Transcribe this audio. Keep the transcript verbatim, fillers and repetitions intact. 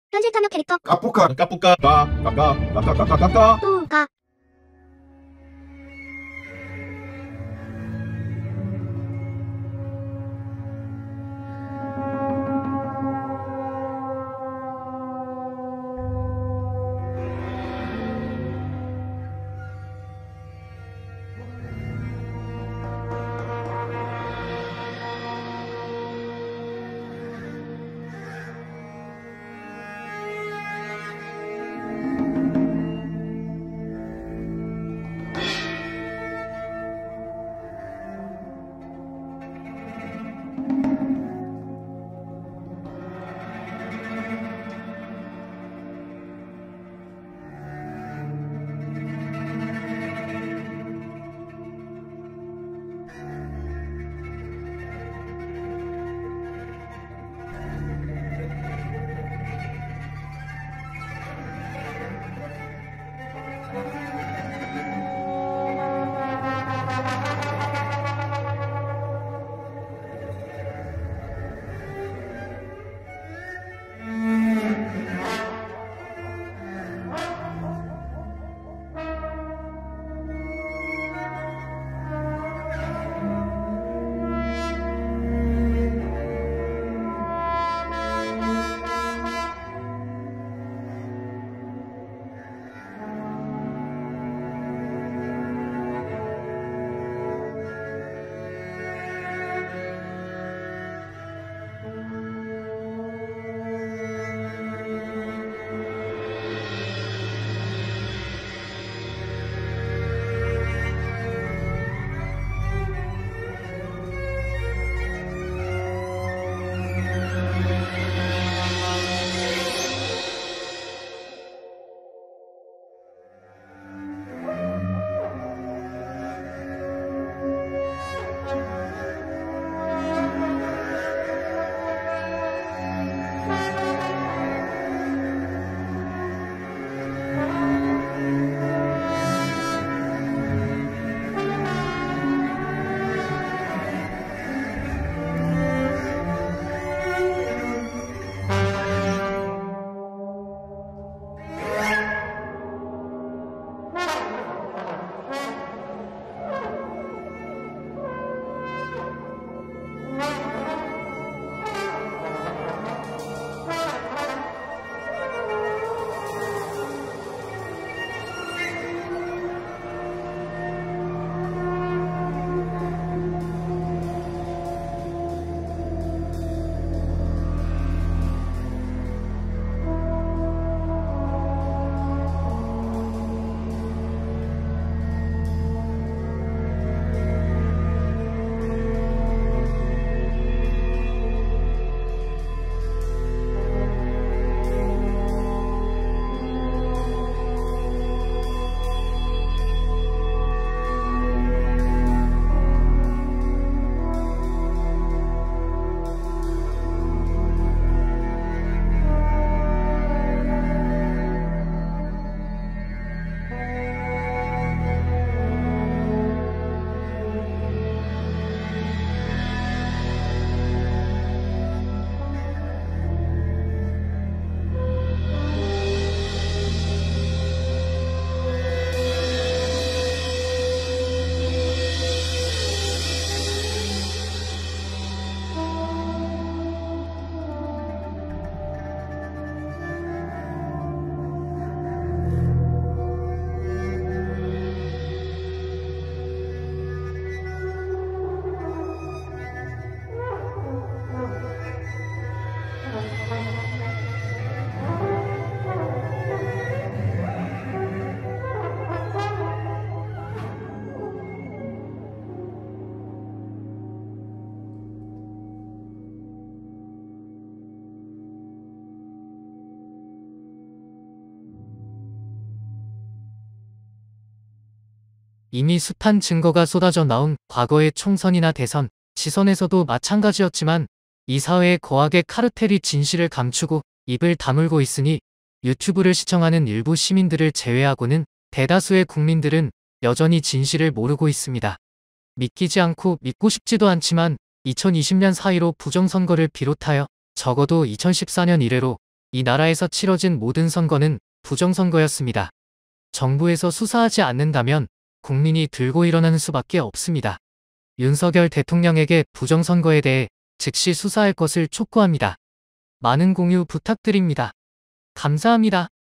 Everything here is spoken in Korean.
현실 탐욕 캐릭터 까뿌까 까뿌까 까까까까까까까까 또가 이미 숱한 증거가 쏟아져 나온 과거의 총선이나 대선, 지선에서도 마찬가지였지만 이 사회의 거악의 카르텔이 진실을 감추고 입을 다물고 있으니 유튜브를 시청하는 일부 시민들을 제외하고는 대다수의 국민들은 여전히 진실을 모르고 있습니다. 믿기지 않고 믿고 싶지도 않지만 이천이십 년 사 일오 부정선거를 비롯하여 적어도 이천십사 년 이래로 이 나라에서 치러진 모든 선거는 부정선거였습니다. 정부에서 수사하지 않는다면 국민이 들고 일어나는 수밖에 없습니다. 윤석열 대통령에게 부정선거에 대해 즉시 수사할 것을 촉구합니다. 많은 공유 부탁드립니다. 감사합니다.